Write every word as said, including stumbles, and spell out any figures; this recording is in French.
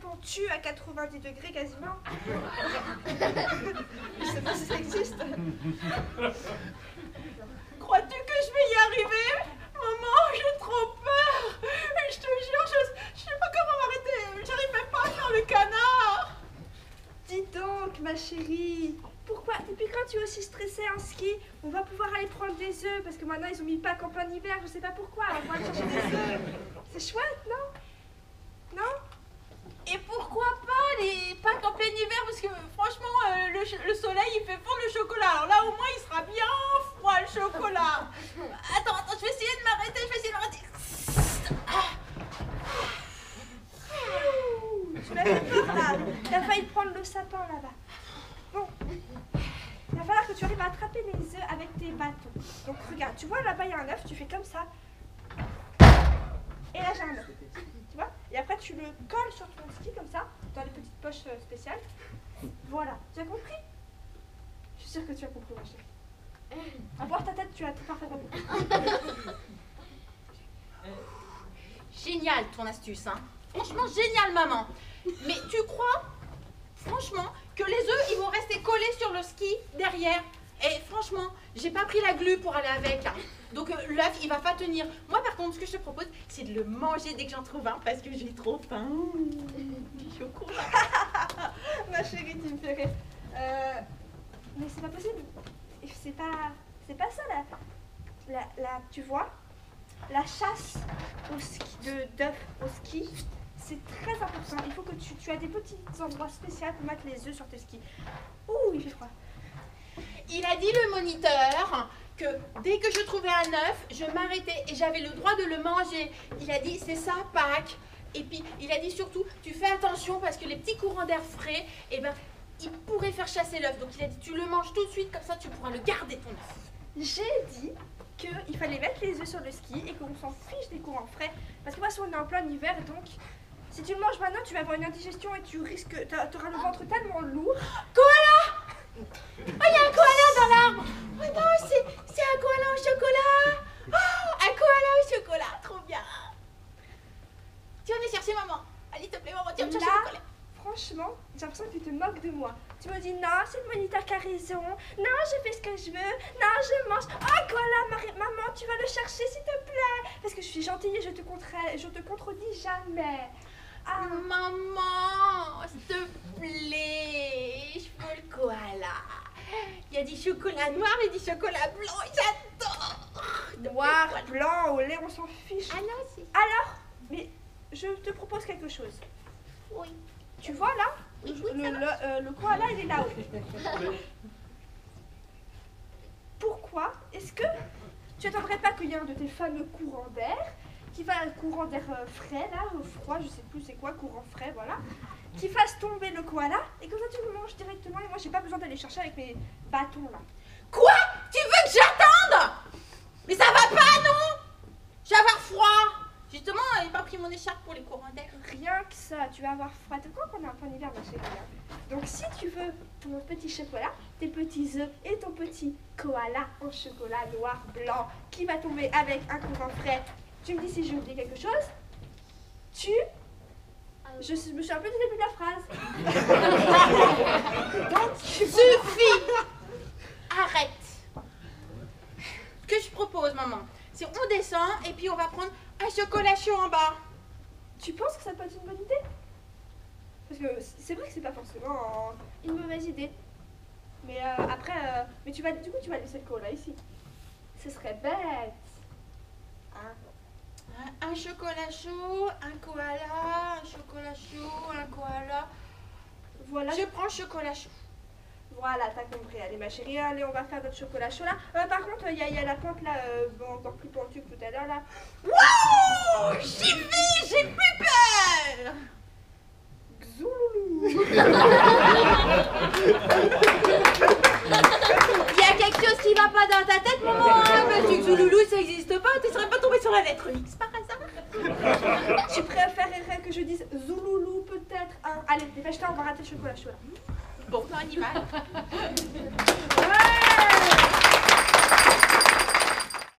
pentu à quatre-vingt-dix degrés quasiment. Je sais pas si ça existe. Crois-tu que je vais y arriver? Maman, j'ai trop peur. Je te jure, je, je sais pas comment m'arrêter. J'arrive même pas à faire le canard. Dis donc, ma chérie, pourquoi, depuis quand tu es aussi stressée en ski? On va pouvoir aller prendre des œufs, parce que maintenant ils ont mis Pâques en plein hiver, je sais pas pourquoi, on va aller chercher des œufs. C'est chouette, non? Non? Et pourquoi pas les Pâques en plein hiver? Parce que franchement, euh, le, le soleil il fait fondre le chocolat. Alors là, au moins, il sera bien froid le chocolat. Attends, attends, je vais essayer de m'arrêter, je vais essayer de m'arrêter. Tu m'as fait peur là. T'as failli prendre le sapin là-bas. Bon. Il va falloir que tu arrives à attraper les œufs avec tes bâtons. Donc regarde, tu vois là-bas il y a un œuf, tu fais comme ça. Et là j'ai un œuf. Tu vois? Et après tu le colles sur ton ski comme ça, dans les petites poches euh, spéciales. Voilà. Tu as compris? Je suis sûre que tu as compris, ma chérie. À voir ta tête, tu as tout parfaitement compris. Génial ton astuce, hein. Franchement, génial, maman. Mais tu crois, franchement, que les œufs, ils vont rester collés sur le ski derrière? Et franchement, j'ai pas pris la glu pour aller avec. Hein. Donc euh, l'œuf, il va pas tenir. Moi, par contre, ce que je te propose, c'est de le manger dès que j'en trouve un, parce que j'ai trop faim. Du chocolat. Ma chérie, tu me fais rire. Euh, mais c'est pas possible. C'est pas, c'est pas ça, la, la, la, tu vois, la chasse au ski, de d'œufs au ski, c'est très important. Il faut que tu, tu as des petits endroits spéciaux pour mettre les œufs sur tes skis. Ouh, il fait froid. Il a dit, le moniteur, que dès que je trouvais un œuf, je m'arrêtais et j'avais le droit de le manger. Il a dit, c'est ça, Pâques. Et puis, il a dit surtout, tu fais attention parce que les petits courants d'air frais, eh ben, ils pourraient faire chasser l'œuf. Donc, il a dit, tu le manges tout de suite, comme ça, tu pourras le garder, ton œuf. J'ai dit qu'il fallait mettre les œufs sur le ski et qu'on s'en fiche des courants frais. Parce que moi, on est en plein hiver, donc si tu le manges maintenant, tu vas avoir une indigestion et tu risques, tu auras le ventre tellement lourd. Koala! Oh, il y a un koala dans l'arbre! Oh non, c'est un koala au chocolat! Oh, un koala au chocolat, trop bien! Tu vas venir chercher maman. Allez, s'il te plaît, maman, tu vas me chercher Là, le koala. franchement, j'ai l'impression que tu te moques de moi. Tu me dis non, c'est le moniteur qui a raison. Non, je fais ce que je veux. Non, je mange. Oh, koala, maman, tu vas le chercher, s'il te plaît. Parce que je suis gentille et je te, contra... je te contredis jamais. Ah. Maman, s'il te plaît, je veux le koala. Il y a du chocolat noir et du chocolat blanc, j'adore. Noir, blanc, au lait, on s'en fiche. Ah non, c'est... Alors, mais je te propose quelque chose. Oui. Tu vois là, Oui, le, oui, le, ça le, euh, le koala, il est là-haut. Pourquoi est-ce que tu n'attendrais pas qu'il y ait un de tes fameux courants d'air, qui va un courant d'air euh, frais, là, euh, froid, je sais plus c'est quoi, courant frais, voilà, qui fasse tomber le koala, et comme ça tu le manges directement, et moi j'ai pas besoin d'aller chercher avec mes bâtons là. Quoi? Tu veux que j'attende? Mais ça va pas, non? Je vais avoir froid. Justement, j'ai pas pris mon écharpe pour les courants d'air. Rien que ça, tu vas avoir froid. Tu crois qu'on est en plein hiver, ma chérie? Donc si tu veux ton petit chocolat, tes petits œufs et ton petit koala en chocolat noir, blanc, qui va tomber avec un courant frais, tu me dis si j'ai oublié quelque chose, tu... Je me suis un peu du début de la phrase. Donc tu... Suffit. Arrête. Ce que je propose, maman, c'est on descend et puis on va prendre un chocolat chaud en bas. Tu penses que ça peut être une bonne idée? Parce que c'est vrai que c'est pas forcément une mauvaise idée. Mais euh, après, euh, mais tu vas, du coup, tu vas laisser le koala ici. Ce serait bête. Hein? Un, un chocolat chaud, un koala, un chocolat chaud, un koala. Voilà. Je prends le chocolat chaud. Voilà, t'as compris. Allez, ma chérie, allez, on va faire notre chocolat chaud là. Euh, par contre, il y, y a la pente là, euh, bon, encore plus pentue que tout à l'heure là. Waouh! J'y vais, j'ai plus peur! Zouloulou. Il y a quelque chose qui va pas dans ta tête, maman, hein? Parce que Zouloulou, ça existe pas. Tu serais pas tombé sur la lettre X par hasard? Tu préférerais que je dise Zouloulou peut-être hein? Allez, dépêche-toi, on va rater le chocolat chaud là. Bon, on y va. Ouais.